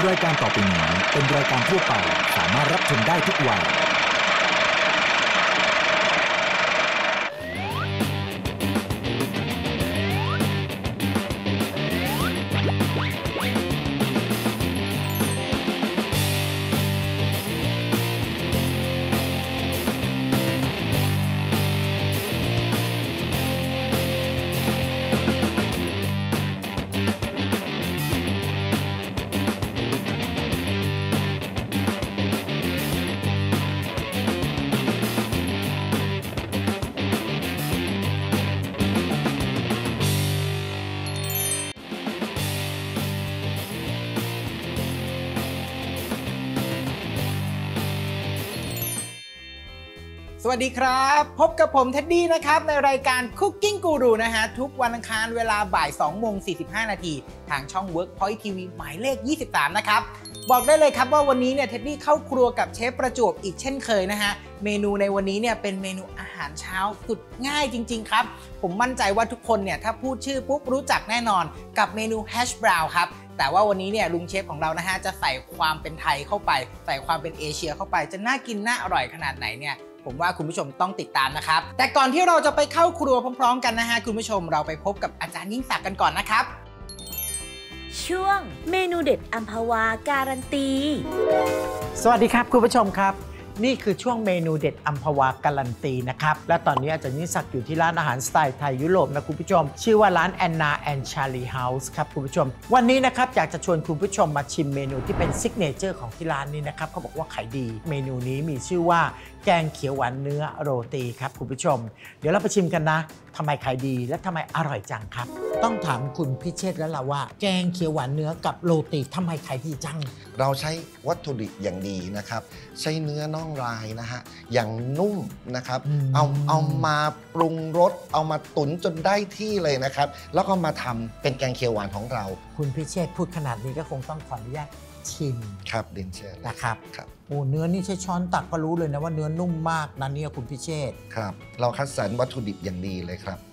รายการต่อไปนี้เป็นรายการทั่วไปสามารถรับชมได้ทุกวัยสวัสดีครับพบกับผมเท็ดดี้นะครับในรายการ Cooking Guru นะฮะทุกวันอังคารเวลาบ่าย 2:45 น.ทางช่อง Workpoint TV หมายเลข 23 นะครับบอกได้เลยครับว่าวันนี้เนี่ยเท็ดดี้เข้าครัวกับเชฟประจวบอีกเช่นเคยนะฮะเมนูในวันนี้เนี่ยเป็นเมนูอาหารเช้าสุดง่ายจริงๆครับผมมั่นใจว่าทุกคนเนี่ยถ้าพูดชื่อปุ๊บรู้จักแน่นอนกับเมนูแฮชบราวน์ครับแต่ว่าวันนี้เนี่ยลุงเชฟของเรานะฮะจะใส่ความเป็นไทยเข้าไปใส่ความเป็นเอเชียเข้าไปจะน่ากินน่าอร่อยขนาดไหนเนี่ยผมว่าคุณผู้ชมต้องติดตามนะครับแต่ก่อนที่เราจะไปเข้าครัวพร้อมๆกันนะฮะคุณผู้ชมเราไปพบกับอาจารย์ยิ่งศักดิ์กันก่อนนะครับช่วงเมนูเด็ดอัมพวาการันตีสวัสดีครับคุณผู้ชมครับนี่คือช่วงเมนูเด็ดอัมพวาการันตีนะครับและตอนนี้อาจารย์ยิ่งศักดิ์อยู่ที่ร้านอาหารสไตล์ไทยยุโรปนะคุณผู้ชมชื่อว่าร้านแอนนาแอนชาลีเฮาส์ครับคุณผู้ชมวันนี้นะครับอยากจะชวนคุณผู้ชมมาชิมเมนูที่เป็นซิกเนเจอร์ของที่ร้านนี้นะครับเขาบอกว่าขายดีเมนูนี้มีชื่อว่าแกงเขียวหวานเนื้อโรตีครับคุณผู้ชมเดี๋ยวเราไปชิมกันนะทำไมขายดีและทำไมอร่อยจังครับต้องถามคุณพิเชษแล้วล่ะว่าแกงเขียวหวานเนื้อกับโรตีทำไมขายดีจังเราใช้วัตถุดิบอย่างดีนะครับใช้เนื้อน่องลายนะฮะอย่างนุ่มนะครับเอามาปรุงรสเอามาตุ๋นจนได้ที่เลยนะครับแล้วก็มาทำเป็นแกงเขียวหวานของเราคุณพิเชษพูดขนาดนี้ก็คงต้องขออนุญาตชิมครับเดนเชอร์นะครับโอ้เนื้อนี่ใช้ช้อนตักก็รู้เลยนะว่าเนื้อนุ่มมากนะเนี่ยคุณพิเชษครับเราคัดสรรวัตถุดิบอย่างดีเลยครับ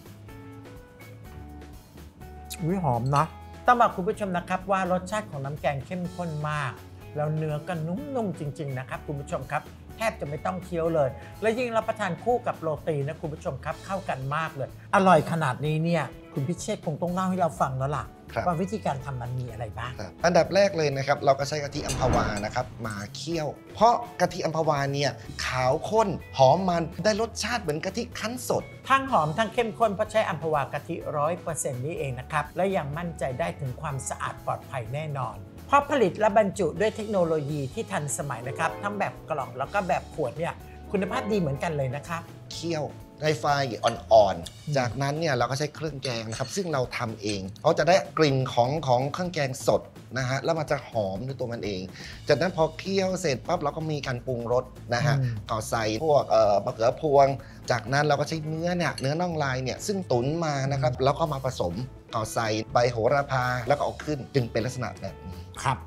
หอมนะต้องบอกคุณผู้ชมนะครับว่ารสชาติของน้ำแกงเข้มข้นมากแล้วเนื้อก็นุ่มๆจริงๆนะครับคุณผู้ชมครับแทบจะไม่ต้องเคี้ยวเลยและยิ่งรับประทานคู่กับโรตีนะคุณผู้ชมครับเข้ากันมากเลยอร่อยขนาดนี้เนี่ยคุณพิเชษคงต้องเล่าให้เราฟังแล้วล่ะว่าวิธีการทำมันมีอะไรบ้างอันดับแรกเลยนะครับเราก็ใช้กะทิอัมพวานะครับมาเคี่ยวเพราะกะทิอัมพวาเนี่ยขาวข้นหอมมันได้รสชาติเหมือนกะทิคั้นสดทั้งหอมทั้งเข้มข้นเพราะใช้อัมพวากะทิ 100% นี่เองนะครับและยังมั่นใจได้ถึงความสะอาดปลอดภัยแน่นอนเพราะผลิตและบรรจุด้วยเทคโนโลยีที่ทันสมัยนะครับทั้งแบบกล่องแล้วก็แบบขวดเนี่ยคุณภาพดีเหมือนกันเลยนะครับเคี่ยวในไฟอ่อนๆจากนั้นเนี่ยเราก็ใช้เครื่องแกงนะครับซึ่งเราทำเองเขาจะได้กลิ่นของเครื่องแกงสดนะฮะแล้วมันจะหอมในตัวมันเองจากนั้นพอเคี่ยวเสร็จปั๊บเราก็มีการปรุงรสนะฮะก็ใส่พวกมะเขือพวงจากนั้นเราก็ใช้เนื้อน่องลายเนี่ยซึ่งตุ๋นมานะครับแล้วก็มาผสมก็ใส่ใบโหระพาแล้วก็เอาขึ้นจึงเป็นลักษณะแบบนี้ครับ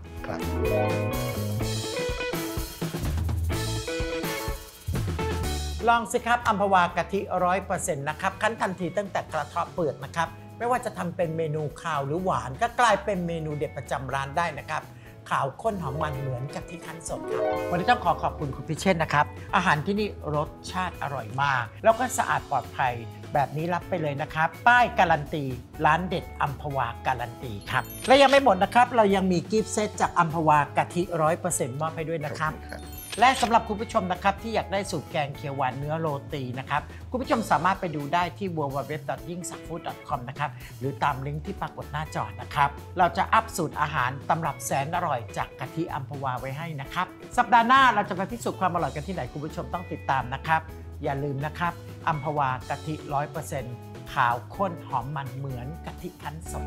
ลองสิครับอัมพวากะทิ 100% นะครับคั้นทันทีตั้งแต่กระเทาะเปลือกนะครับไม่ว่าจะทำเป็นเมนูคาวหรือหวานก็กลายเป็นเมนูเด็ดประจำร้านได้นะครับขาวข้นหอมมันเหมือนกับที่คั้นสดครับวันนี้ต้องขอบคุณคุณพิเชษนะครับอาหารที่นี่รสชาติอร่อยมากแล้วก็สะอาดปลอดภัยแบบนี้รับไปเลยนะครับป้ายการันตีร้านเด็ดอัมพวาการันตีครับและยังไม่หมดนะครับเรายังมีกิฟต์เซตจากอัมพวากะทิ 100% มอบให้ด้วยนะครับและสำหรับคุณผู้ชมนะครับที่อยากได้สูตรแกงเขียวหวานเนื้อโรตีนะครับคุณผู้ชมสามารถไปดูได้ที่ www.yingsakfood.com นะครับหรือตามลิงก์ที่ปรากฏหน้าจอนะครับเราจะอัพสูตรอาหารตำรับแสนอร่อยจากกะทิอัมพวาไว้ให้นะครับสัปดาห์หน้าเราจะไปพิสูจน์ความอร่อยกันที่ไหนคุณผู้ชมต้องติดตามนะครับอย่าลืมนะครับอัมพวากะทิ 100% ขาวข้นหอมมันเหมือนกะทิคั้นสด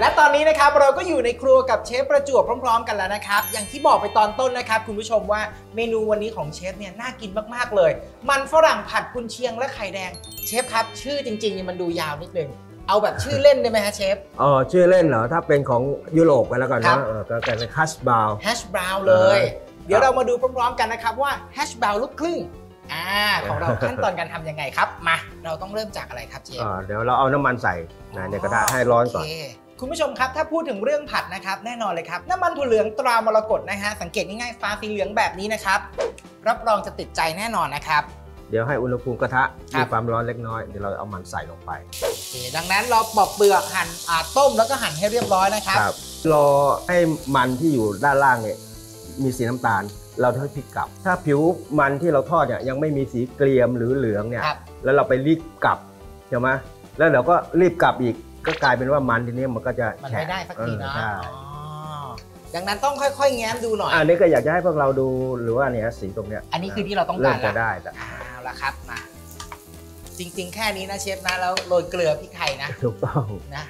และตอนนี้นะครับเราก็อยู่ในครัวกับเชฟประจวบพร้อมๆกันแล้วนะครับอย่างที่บอกไปตอนต้นนะครับคุณผู้ชมว่าเมนูวันนี้ของเชฟเนี่ยน่ากินมากๆเลยมันฝรั่งผัดกุนเชียงและไข่แดงเชฟครับชื่อจริงๆมันดูยาวนิดนึงเอาแบบชื่อเล่นได้ไหมฮะเชฟชื่อเล่นเหรอถ้าเป็นของยุโรปไปแล้วกันนะก็เป็นฮัชบราวน์เลยเดี๋ยวเรามาดูพร้อมๆกันนะครับว่าฮัชบราวน์ลูกครึ่งของเราขั้นตอนการทำยังไงครับมาเราต้องเริ่มจากอะไรครับเชฟเดี๋ยวเราเอาน้ำมันใส่ในกระทะให้ร้อนก่อนคุณผู้ชมครับถ้าพูดถึงเรื่องผัดนะครับแน่นอนเลยครับน้ำมันถั่วเหลืองตรามรกตนะฮะสังเกตง่ายๆฟ้าสีเหลืองแบบนี้นะครับรับรองจะติดใจแน่นอนนะครับเดี๋ยวให้อุณหภูมิกระทะมีความร้อนเล็กน้อยเดี๋ยวเราเอามันใส่ลงไปดังนั้นเราปอกเปลือกหั่นต้มแล้วก็หั่นให้เรียบร้อยนะครับรอให้มันที่อยู่ด้านล่างเนี่ยมีสีน้ำตาลเราค่อยพลิกกลับถ้าผิวมันที่เราทอดเนี่ยยังไม่มีสีเกรียมหรือเหลืองเนี่ยแล้วเราไปรีบกลับใช่ไหมแล้วเราก็รีบกลับอีกก็กลายเป็นว่ามันทีนี้มันก็จะมันไม่ได้สักทีนะดังนั้นต้องค่อยๆแง้มดูหน่อยอันนี้ก็อยากจะให้พวกเราดูหรือว่าเนี่ยสีตรงเนี้ยอันนี้คือที่เราต้องการแล้วได้เอาละครับมาจริงๆแค่นี้นะเชฟนะแล้วโรยเกลือพริกไทยนะถูกต้องนะ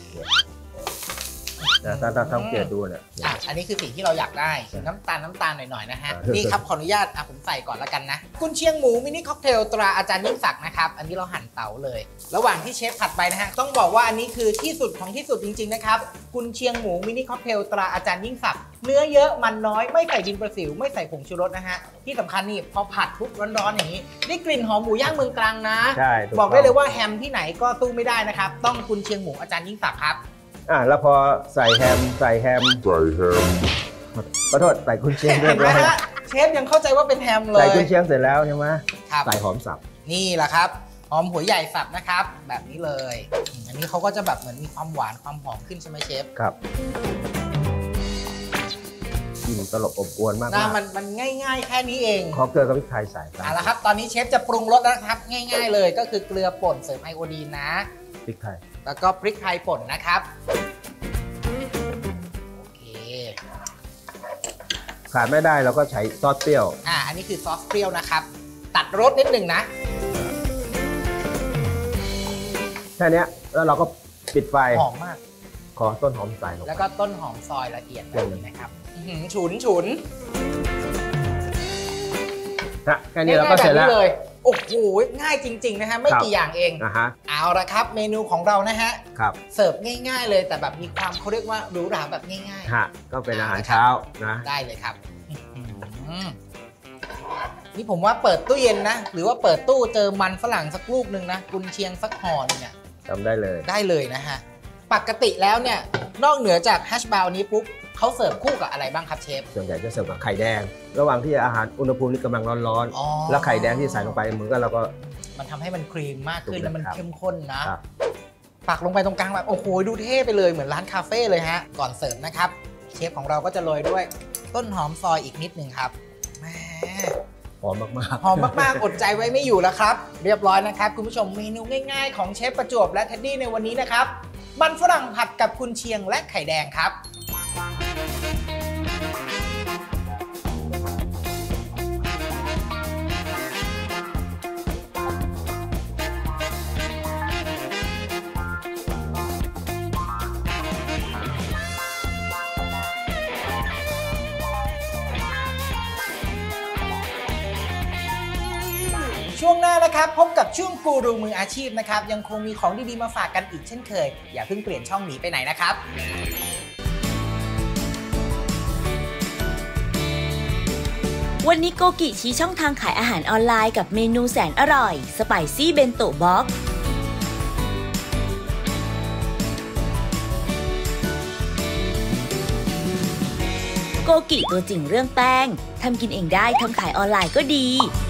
ถ้าสังเกตดูเนี่ยอันนี้คือสิ่งที่เราอยากได้น้ำตาลหน่อยๆนะฮะนี่ครับขออนุญาตผมใส่ก่อนแล้วกันนะกุนเชียงหมูมินิค็อกเทลตราอาจารย์ยิ่งศักดิ์นะครับอันนี้เราหั่นเต๋าเลยระหว่างที่เชฟผัดไปนะฮะต้องบอกว่าอันนี้คือที่สุดของที่สุดจริงๆนะครับกุนเชียงหมูมินิค็อกเทลตราอาจารย์ยิ่งศักดิ์เนื้อเยอะมันน้อยไม่ใส่ดินประสิวไม่ใส่ผงชูรสนะฮะที่สำคัญนี่พอผัดปุ๊บร้อนๆอย่างนี้ได้กลิ่นหอมหมูย่างเมืองตรังนะบอกได้เลยว่าแฮมที่ไหนก็สู้ไม่ได้นะครับต้องกุนเชียงหมูอาจารย์ยิ่งศักดิ์ครับแล้วพอใส่แฮมขอโทษใส่กุนเชียงเรียบร้อยเชฟยังเข้าใจว่าเป็นแฮมเลยใส่กุนเชียงเสร็จแล้วใช่ไหมใส่หอมสับนี่แหละครับหอมหัวใหญ่สับนะครับแบบนี้เลยอันนี้เขาก็จะแบบเหมือนมีความหวานความหอมขึ้นใช่ไหมเชฟครับกลิ่นตลบอบอวนมากมันง่ายๆแค่นี้เองขอเกลือกับพริกไทยใส่แล้วครับตอนนี้เชฟจะปรุงรสแล้วครับง่ายๆเลยก็คือเกลือป่นเสริมไอโอดีนนะพริกไทยแล้วก็พริกไทยป่นนะครับโอเคขาดไม่ได้เราก็ใช้ซอสเปรี้ยวอันนี้คือซอสเปรี้ยวนะครับตัดรสนิดหนึ่งนะแค่นี้แล้วเราก็ปิดไฟหอมมากขอต้นหอมใส่ลงแล้วก็ต้นหอมซอยละเอียดแบบนี้นะครับฉุนแค่นี้เราก็เสร็จแล้วโอ้โหง่ายจริงๆนะฮะไม่กี่อย่างเองเอาละครับเมนูของเรานะฮะเสิร์ฟง่ายๆเลยแต่แบบมีความเขาเรียกว่าหรูหราแบบง่ายๆก็เป็นอาหารเช้านะได้เลยครับนี่ผมว่าเปิดตู้เย็นนะหรือว่าเปิดตู้เจอมันฝรั่งสักลูกหนึ่งนะกุนเชียงสักห่อนึงเนี่ยทำได้เลยนะฮะปกติแล้วเนี่ยนอกเหนือจากแฮชบราวน์นี้ปุ๊บเขาเสิร์ฟคู่กับอะไรบ้างครับเชฟส่วนใหญ่จะเสิร์ฟกับไข่แดงระหว่างที่อาหารอุณหภูมินี่กำลังร้อนๆแล้วไข่แดงที่ใส่ลงไปเหมือนกันเราก็มันทำให้มันครีมมากขึ้นแล้วมันเข้มข้นนะปักลงไปตรงกลางแบบโอ้โหดูเท่ไปเลยเหมือนร้านคาเฟ่เลยฮะก่อนเสิร์ฟนะครับเชฟของเราก็จะโรยด้วยต้นหอมซอยอีกนิดนึงครับแหมหอมมากๆอดใจไว้ไม่อยู่แล้วครับเรียบร้อยนะครับคุณผู้ชมเมนูง่ายๆของเชฟประจวบและเท็ดดี้ในวันนี้นะครับมันฝรั่งผัดกับกุนเชียงและไข่แดงครับช่วงหน้านะครับพบกับช่วงกูรูมืออาชีพนะครับยังคงมีของดีๆมาฝากกันอีกเช่นเคยอย่าเพิ่งเปลี่ยนช่องหนีไปไหนนะครับวันนี้โกกิชี้ช่องทางขายอาหารออนไลน์กับเมนูแสนอร่อยสไปซี่เบนโตะบ็อกซ์โกกิตัวจริงเรื่องแป้งทำกินเองได้ทำขายออนไลน์ก็ดี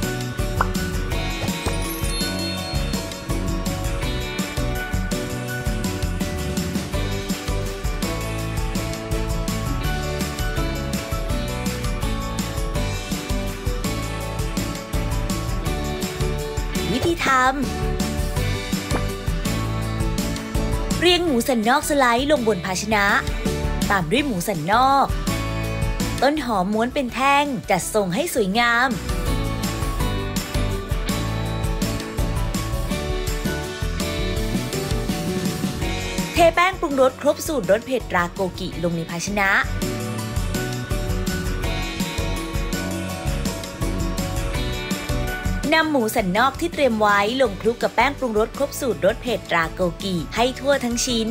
วิธีทำเรียงหมูสันนอกสไลด์ลงบนภาชนะตามด้วยหมูสันนอกต้นหอมม้วนเป็นแท่งจัดทรงให้สวยงามเทแป้งปรุงรสครบสูตรรสเผ็ดตราโกกิลงในภาชนะนำหมูสันนอกที่เตรียมไว้ลงคลุกกับแป้งปรุงรสครบสูตรรสเผ็ดตราโกกิให้ทั่วทั้งชิ้น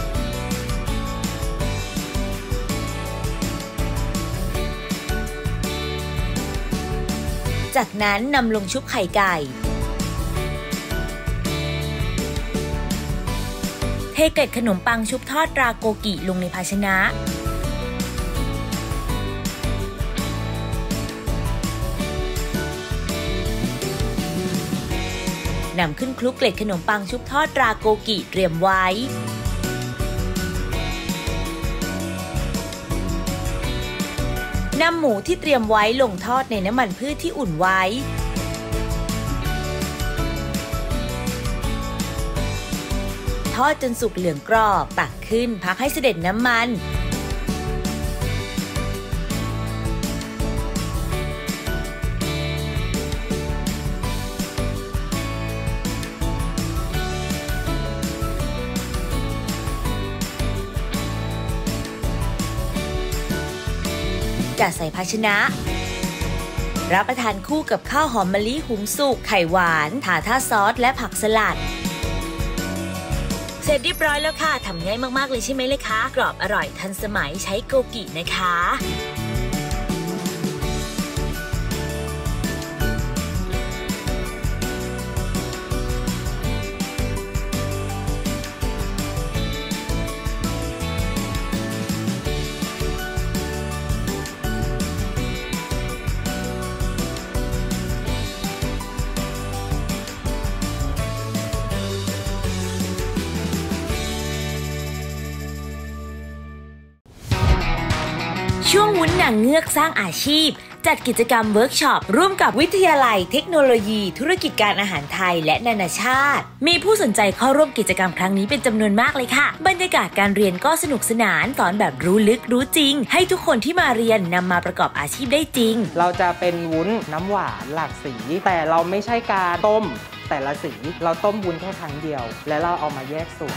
จากนั้นนำลงชุบไข่ไก่เทเกล็ดขนมปังชุบทอดตราโกกิลงในภาชนะนำขึ้นคลุกเกล็ดขนมปังชุบทอดตราโกกิเตรียมไว้นำหมูที่เตรียมไว้ลงทอดในน้ำมันพืชที่อุ่นไว้ทอดจนสุกเหลืองกรอบตักขึ้นพักให้เสด็จน้ำมันจัดใส่ภาชนะรับประทานคู่กับข้าวหอมมะลิหุงสุกไข่หวานทาท่าซอสและผักสลัดเสร็จเรียบร้อยแล้วค่ะทำง่ายมากๆเลยใช่ไหมเลยคะกรอบอร่อยทันสมัยใช้โกกินะคะช่วงวุ้นนางเงือกสร้างอาชีพจัดกิจกรรมเวิร์กช็อปร่วมกับวิทยาลัยเทคโนโลยีธุรกิจการอาหารไทยและนานาชาติมีผู้สนใจเข้าร่วมกิจกรรมครั้งนี้เป็นจำนวนมากเลยค่ะบรรยากาศการเรียนก็สนุกสนานสอนแบบรู้ลึกรู้จริงให้ทุกคนที่มาเรียนนำมาประกอบอาชีพได้จริงเราจะเป็นวุ้นน้ำหวานหลากสีแต่เราไม่ใช่การต้มแต่ละสีเราต้มวุ้นแค่ครั้งเดียวและเราเอามาแยกส่วน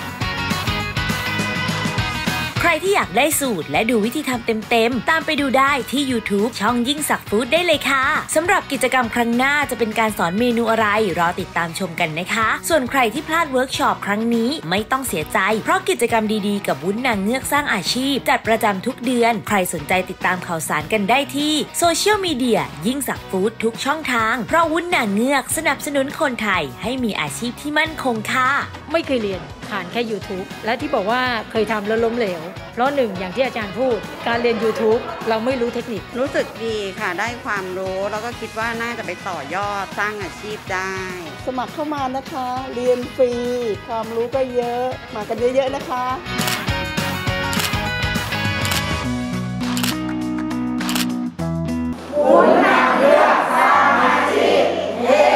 ใครที่อยากได้สูตรและดูวิธีทำเต็มๆตามไปดูได้ที่ YouTube ช่องยิ่งศักดิ์ฟู้ดได้เลยค่ะสำหรับกิจกรรมครั้งหน้าจะเป็นการสอนเมนูอะไรรอติดตามชมกันนะคะส่วนใครที่พลาดเวิร์กช็อปครั้งนี้ไม่ต้องเสียใจเพราะกิจกรรมดีๆกับวุ้นนางเงือกสร้างอาชีพจัดประจำทุกเดือนใครสนใจติดตามข่าวสารกันได้ที่โซเชียลมีเดียยิ่งศักดิ์ฟู้ดทุกช่องทางเพราะวุ้นนางเงือกสนับสนุนคนไทยให้มีอาชีพที่มั่นคงค่ะไม่เคยเรียนผ่านแค่ YouTube และที่บอกว่าเคยทำแล้วล้มเหลวเพราะหนึ่งอย่างที่อาจารย์พูดการเรียน YouTube เราไม่รู้เทคนิครู้สึกดีค่ะได้ความรู้แล้วก็คิดว่าน่าจะไปต่อยอดสร้างอาชีพได้สมัครเข้ามานะคะเรียนฟรีความรู้ก็เยอะมากันเยอะๆนะคะวุ้นนางเงือกสร้างอาชีพเย้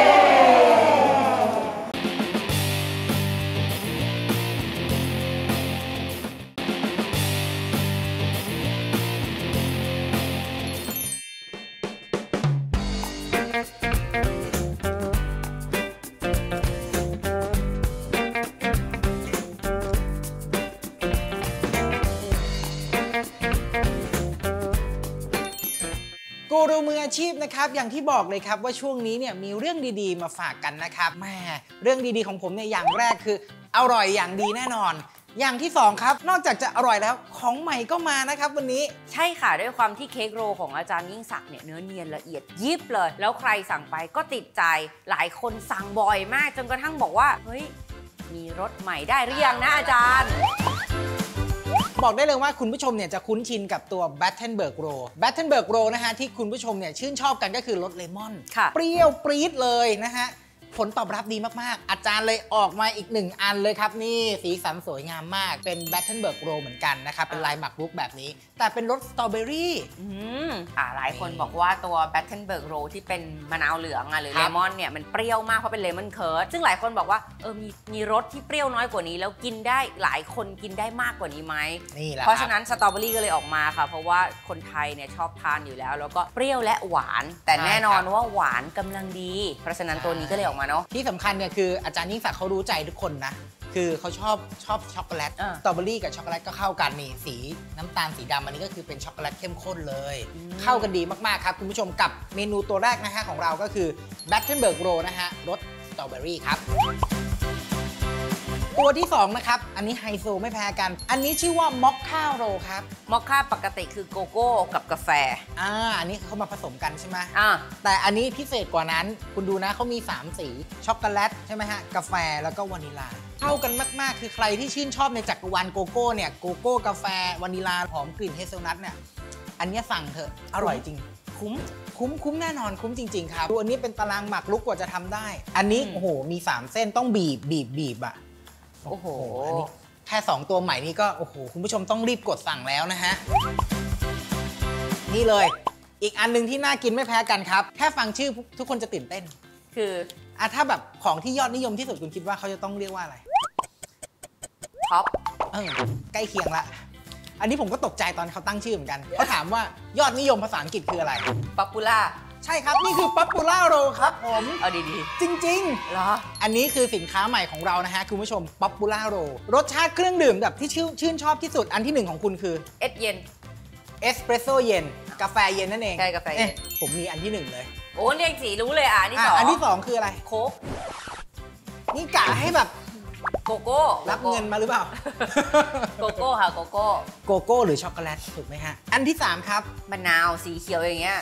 กูรูมืออาชีพนะครับอย่างที่บอกเลยครับว่าช่วงนี้เนี่ยมีเรื่องดีๆมาฝากกันนะครับแม่เรื่องดีๆของผมเนี่ยอย่างแรกคืออร่อยอย่างดีแน่นอนอย่างที่2ครับนอกจากจะอร่อยแล้วของใหม่ก็มานะครับวันนี้ใช่ค่ะด้วยความที่เค้กโรลของอาจารย์ยิ่งศักดิ์เนี่ยเนื้อเนียนละเอียดยิบเลยแล้วใครสั่งไปก็ติดใจหลายคนสั่งบ่อยมากจนกระทั่งบอกว่าเฮ้ยมีรสใหม่ได้หรือยังนะอาจารย์บอกได้เลยว่าคุณผู้ชมเนี่ยจะคุ้นชินกับตัว Battenberg Roll Battenberg Roll นะฮะที่คุณผู้ชมเนี่ยชื่นชอบกันก็คือรสเลมอนเปรี้ยวปรี๊ดเลยนะฮะผลตอบรับดีมากๆอาจารย์เลยออกมาอีก1อันเลยครับนี่สีสันสวยงามมากเป็น Battenberg Roll เหมือนกันนะครับเป็นลายหมักรุกแบบนี้แต่เป็นรสสตรอเบอรี่หลายคนบอกว่าตัว Battenberg Roll ที่เป็นมะนาวเหลืองหรือเลมอนเนี่ยมันเปรี้ยวมากเพราะเป็นเลมอนเคิร์ดซึ่งหลายคนบอกว่ามีรสที่เปรี้ยวน้อยกว่านี้แล้วกินได้หลายคนกินได้มากกว่านี้ไหมนี่แหละเพราะฉะนั้นสตรอเบอรี่ก็เลยออกมาค่ะเพราะว่าคนไทยเนี่ยชอบทานอยู่แล้วแล้วก็เปรี้ยวและหวานแต่แน่นอนว่าหวานกำลังดีเพราะฉะนั้นตัวนี้ก็เลยออกมาเนาะที่สำคัญเนี่ยคืออาจารย์ยิ่งศักดิ์เขารู้ใจทุกคนนะคือเขาชอบช็อกโกแลตสตรอเบอรี่กับช็อกโกแลตก็เข้ากันนี่สีน้ำตาลสีดำอันนี้ก็คือเป็นช็อกโกแลตเข้มข้นเลยเข้ากันดีมากๆครับคุณผู้ชมกับเมนูตัวแรกนะฮะของเราก็คือ Battenberg Roll นะฮะรสสตรอเบอรี่ครับตัวที่2นะครับอันนี้ไฮโซไม่แพ้กันอันนี้ชื่อว่ามอคค่าโรครับมอคค่าปกติคือโกโก้กับกาแฟอันนี้เขามาผสมกันใช่ไหมแต่อันนี้พิเศษกว่านั้นคุณดูนะเขามี3สีช็อกโกแลตใช่ไหมฮะกาแฟแล้วก็วานิลาเข้ากันมากๆคือใครที่ชื่นชอบในจักรวาลโกโก้เนี่ยโกโก้กาแฟวานิลาหอมกลิ่นเฮเซลนัทเนี่ยอันนี้สั่งเถอะอร่อยจริงคุ้มแน่นอนคุ้มจริงๆครับตัวนี้เป็นตารางหมักลุกกว่าจะทำได้อันนี้โอ้โหมี3เส้นต้องบีบอ่ะโอ้โหอันนี้แค่2ตัวใหม่นี้ก็โอ้โหคุณผู้ชมต้องรีบกดสั่งแล้วนะฮะนี่เลยอีกอันนึงที่น่ากินไม่แพ้กันครับแค่ฟังชื่อทุกคนจะตื่นเต้นคือถ้าแบบของที่ยอดนิยมที่สุดคุณคิดว่าเขาจะต้องเรียกว่าอะไรท็อปใกล้เคียงละอันนี้ผมก็ตกใจตอนเขาตั้งชื่อเหมือนกันเขาถามว่ายอดนิยมภาษาอังกฤษคืออะไร Popular ใช่ครับนี่คือ Popular Roll ครับผมเอาดีๆจริงๆเหรออันนี้คือสินค้าใหม่ของเรานะฮะคุณผู้ชม Popular Roll รสชาติเครื่องดื่มแบบที่ชื่นชอบที่สุดอันที่1ของคุณคือเย็นเอสเปรสโซ่เย็นกาแฟเย็นนั่นเองใช่กาแฟเย็นผมมีอันที่1เลยโอ้เรียกสีรู้เลยอันที่2คืออะไรโค้กนี่กะให้แบบโกโก้รับเงินมาหรือเปล่าโกโก้ค่ะโกโก้หรือช็อกโกแลตถูกไหมฮะอันที่3ครับมะนาวสีเขียวอย่างเงี้ย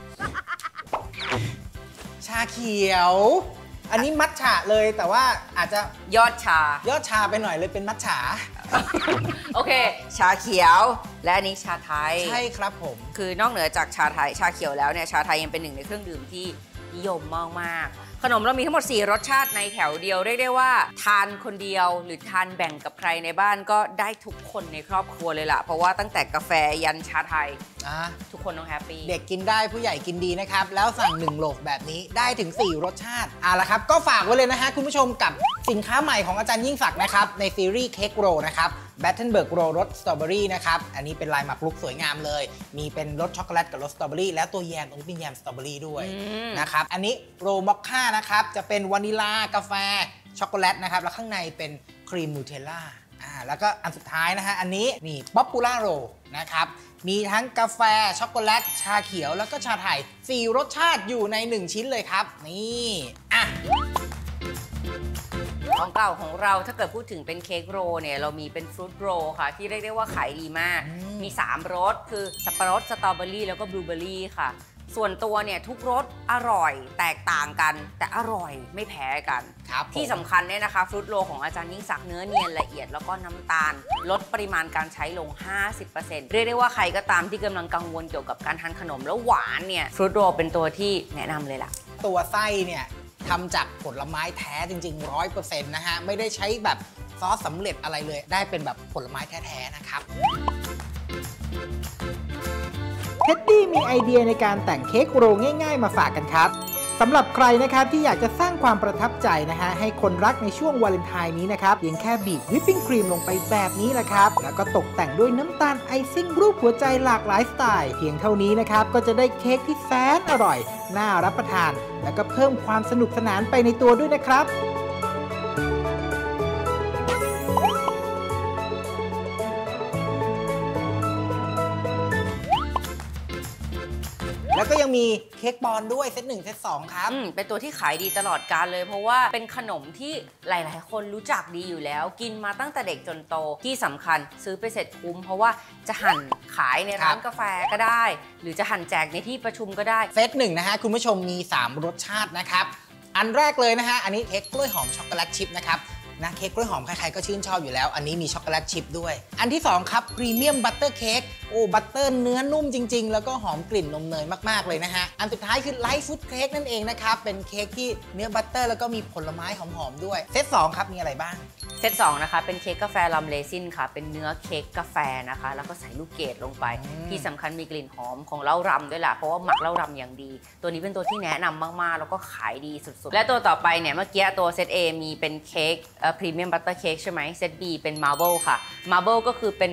ชาเขียวอันนี้มัทฉะเลยแต่ว่าอาจจะยอดชาไปหน่อยเลยเป็นมัทฉะโอเคชาเขียวและอันนี้ชาไทยใช่ครับผมคือนอกเหนือจากชาไทยชาเขียวแล้วเนี่ยชาไทยยังเป็นหนึ่งในเครื่องดื่มที่นิยมมากๆขนมเรามีทั้งหมด4รสชาติในแถวเดียวเรียกได้ว่าทานคนเดียวหรือทานแบ่งกับใครในบ้านก็ได้ทุกคนในครอบครัวเลยล่ะเพราะว่าตั้งแต่กาแฟยันชาไทยทุกคนต้องแฮปปี้เด็กกินได้ผู้ใหญ่กินดีนะครับแล้วสั่ง1โหลแบบนี้ได้ถึง4รสชาติละครับก็ฝากไว้เลยนะฮะคุณผู้ชมกับสินค้าใหม่ของอาจารย์ยิ่งศักดิ์นะครับในซีรีส์เค้กโรลนะครับBattenberg Roll รสสตรอเบอรี่นะครับอันนี้เป็นลายหมากรุกสวยงามเลยมีเป็นรสช็อกโกแลตกับรสสตรอเบอรี่แล้วตัวแยมตรงนี้เป็นแยมสตรอเบอรี่ด้วยนะครับอันนี้โรลมอคค่านะครับจะเป็นวานิลากาแฟช็อกโกแลตนะครับแล้วข้างในเป็นครีมนูเทลล่าแล้วก็อันสุดท้ายนะฮะอันนี้นี่ Popular Roll นะครับมีทั้งกาแฟช็อกโกแลตชาเขียวแล้วก็ชาไทย4รสชาติอยู่ใน1ชิ้นเลยครับนี่ของเก่าของเราถ้าเกิดพูดถึงเป็นเค้กโรเนี่ยเรามีเป็นฟรุตโรค่ะที่เรียกได้ว่าขายดีมากมี3รสคือสับปะรดสตรอเบอรี่แล้วก็บลูเบอรี่ค่ะส่วนตัวเนี่ยทุกรสอร่อยแตกต่างกันแต่อร่อยไม่แพ้กันที่สำคัญเนี่ยนะคะฟรุตโรของอาจารย์ยิ่งศักดิ์เนื้อเนียนละเอียดแล้วก็น้ำตาลลดปริมาณการใช้ลง 50% เรียกได้ว่าใครก็ตามที่กำลังกังวลเกี่ยวกับการทานขนมแล้วหวานเนี่ยฟรุตโรเป็นตัวที่แนะนำเลยล่ะตัวไส้เนี่ยทำจากผลไม้แท้จริงๆ 100% นะฮะไม่ได้ใช้แบบซอสสำเร็จอะไรเลยได้เป็นแบบผลไม้แท้ๆนะครับเท็ดดี้มีไอเดียในการแต่งเค้กโรลง่ายๆมาฝากกันครับสำหรับใครนะครับที่อยากจะสร้างความประทับใจนะฮะให้คนรักในช่วงวาเลนไทน์นี้นะครับเพียงแค่บีบวิปปิ้งครีมลงไปแบบนี้แหละครับแล้วก็ตกแต่งด้วยน้ำตาลไอซิ่งรูปหัวใจหลากหลายสไตล์เพียงเท่านี้นะครับก็จะได้เค้กที่แสนอร่อยน่ารับประทานแล้วก็เพิ่มความสนุกสนานไปในตัวด้วยนะครับแล้วก็ยังมีเค้กบอลด้วยเซต1เซต2ครับเป็นตัวที่ขายดีตลอดกาลเลยเพราะว่าเป็นขนมที่หลายๆคนรู้จักดีอยู่แล้วกินมาตั้งแต่เด็กจนโตที่สำคัญซื้อไปเสร็จคุ้มเพราะว่าจะหั่นขายในร้านกาแฟก็ได้หรือจะหั่นแจกในที่ประชุมก็ได้เซต1นะฮะคุณผู้ชมมี3รสชาตินะครับอันแรกเลยนะฮะอันนี้เค้กกล้วยหอมช็อกโกแลตชิพนะครับนะเค้กกล้วยหอมใครๆก็ชื่นชอบอยู่แล้วอันนี้มีช็อกโกแลตชิพด้วยอันที่2ครับพรีเมียมบัตเตอร์เค้กโอ้บัตเตอร์เนื้อนุ่มจริงๆแล้วก็หอมกลิ่นนมเนยมากๆเลยนะฮะอันสุดท้ายคือไลท์ฟุตเค้กนั่นเองนะครับเป็นเค้กที่เนื้อบัตเตอร์แล้วก็มีผลไม้หอมๆด้วยเซต2ครับมีอะไรบ้างเซต2นะคะเป็นเค้กกาแฟลัมเลซินค่ะเป็นเนื้อเค้กกาแฟนะคะแล้วก็ใส่ลูกเกดลงไปที่สำคัญมีกลิ่นหอมของเหล้ารำด้วยแหละเพราะว่าหมักเหล้ารำอย่างดีตัวนี้เป็นตัวที่แนะนำมากๆแล้วก็ขายดีสุดๆและตัวต่อไปเนี่ยเมื่อกี้ตัวเซต A มีเป็นเค้กพรีเมียมบัตเตอร์เค้กใช่ไหมเซต B เป็นมาร์เบิลค่ะมาร์เบิลก็คือเป็นรส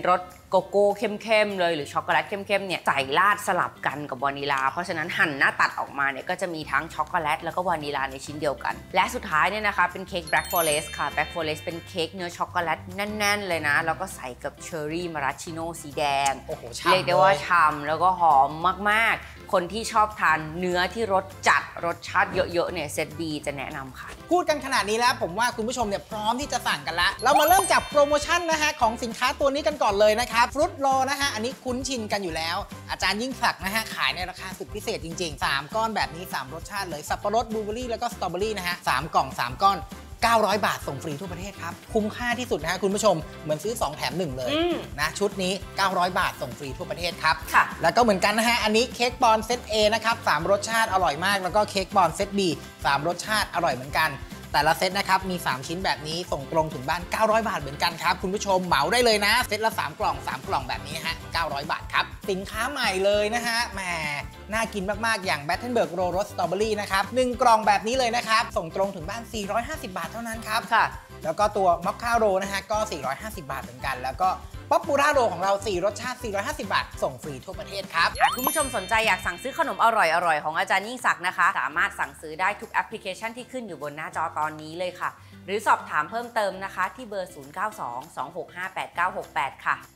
โกโก้เข้มๆเลยหรือช็อกโกแลตเข้มๆเนี่ยใส่ราดสลับกันกับวานิลาเพราะฉะนั้นหั่นหน้าตัดออกมาเนี่ยก็จะมีทั้งช็อกโกแลตแล้วก็วานิลาในชิ้นเดียวกันและสุดท้ายเนี่ยนะคะเป็นเค้ก Black Forest ค่ะ Black Forest เป็นเค้กเนื้อช็อกโกแลตแน่นๆเลยนะแล้วก็ใส่กับเชอร์รี่มาราชิโน่สีแดงเรียกได้ว่าฉ่ำแล้วก็หอมมากๆคนที่ชอบทานเนื้อที่รสจัดรสชาติเยอะๆเนี่ยเซต B จะแนะนำค่ะพูดกันขนาดนี้แล้วผมว่าคุณผู้ชมเนี่ยพร้อมที่จะสั่งกันละเรามาเริ่มจากโปรโมชั่นนะฮะของสินค้าตัวนี้กันก่อนเลยนะครับฟรุตโรนะฮะอันนี้คุ้นชินกันอยู่แล้วอาจารย์ยิ่งศักดิ์นะฮะขายในราคาสุดพิเศษจริงๆ3ก้อนแบบนี้3รสชาติเลยสับปะรดบลูเบอร์รี่แล้วก็สตรอเบอร์รี่นะฮะ3กล่อง3ก้อน900 บาทส่งฟรีทั่วประเทศครับคุ้มค่าที่สุดนะฮะคุณผู้ชมเหมือนซื้อ2แถม1เลยนะชุดนี้900 บาทส่งฟรีทั่วประเทศครับแล้วก็เหมือนกันนะฮะอันนี้เค้กบอลเซต A นะครับ3รสชาติอร่อยมากแล้วก็เค้กบอลเซต B 3รสชาติอร่อยเหมือนกันแต่ละเซตนะครับมี3ชิ้นแบบนี้ส่งตรงถึงบ้าน900 บาทเหมือนกันครับคุณผู้ชมเหมาได้เลยนะเซตละ3กล่อง3กล่องแบบนี้ฮะ900 บาทครับสินค้าใหม่เลยนะฮะแหมน่ากินมากๆอย่าง Battenberg Roll Rose Strawberry นะครับ1กล่องแบบนี้เลยนะครับส่งตรงถึงบ้าน450 บาทเท่านั้นครับค่ะแล้วก็ตัวมอคค่าโรนะฮะก็450 บาทเหมือนกันแล้วก็ป๊อปปูล่าโรของเรา4รสชาติ450 บาทส่งฟรีทั่วประเทศครับคุณผู้ชมสนใจอยากสั่งซื้อขนมอร่อยๆของอาจารย์ยิ่งศักดิ์นะคะสามารถสั่งซื้อได้ทุกแอปพลิเคชันที่ขึ้นอยู่บนหน้าจอตอนนี้เลยค่ะหรือสอบถามเพิ่มเติมนะคะที่เบอร์0922658968ค่ะ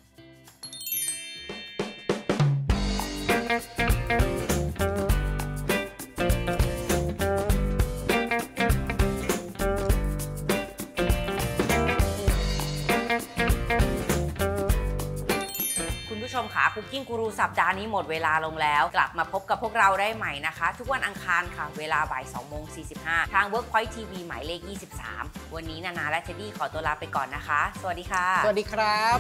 คุณผู้ชมค่ะคุกกิ้งกูรูสัปดาห์นี้หมดเวลาลงแล้วกลับมาพบกับพวกเราได้ใหม่นะคะทุกวันอังคารค่ะเวลาบ่าย 2:45 ทาง Workpoint TV หมายเลข 23 วันนี้นานาและเทดดี้ขอตัวลาไปก่อนนะคะสวัสดีค่ะสวัสดีครับ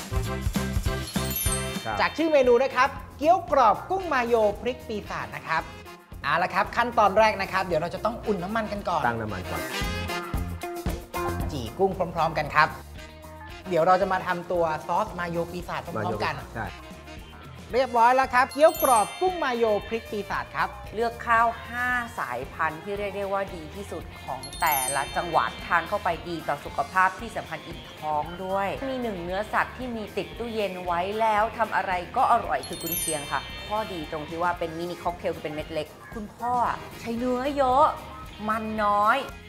จากชื่อเมนูนะครับเกี๊ยวกรอบกุ้งมาโยพริกปีศาจนะครับเอาละครับขั้นตอนแรกนะครับเดี๋ยวเราจะต้องอุ่นน้ำมันกันก่อนตั้งน้ำมันก่อนจี่กุ้งพร้อมๆกันครับเดี๋ยวเราจะมาทำตัวซอสมาโยปีศาจพร้อมๆกันเรียบร้อยแล้วครับเกี๊ยวกรอบกุ้งมาโยพริกปีศาจครับเลือกข้าว5สายพันธุ์ที่เรียกได้ว่าดีที่สุดของแต่ละจังหวัดทานเข้าไปดีต่อสุขภาพที่สำคัญอิ่มท้องด้วยมี1เนื้อสัตว์ที่มีติดตู้เย็นไว้แล้วทำอะไรก็อร่อยคือกุนเชียงค่ะข้อดีตรงที่ว่าเป็นมินิค็อกเทลคือเป็นเม็ดเล็กคุณพ่อใช้เนื้อเยอะมันน้อย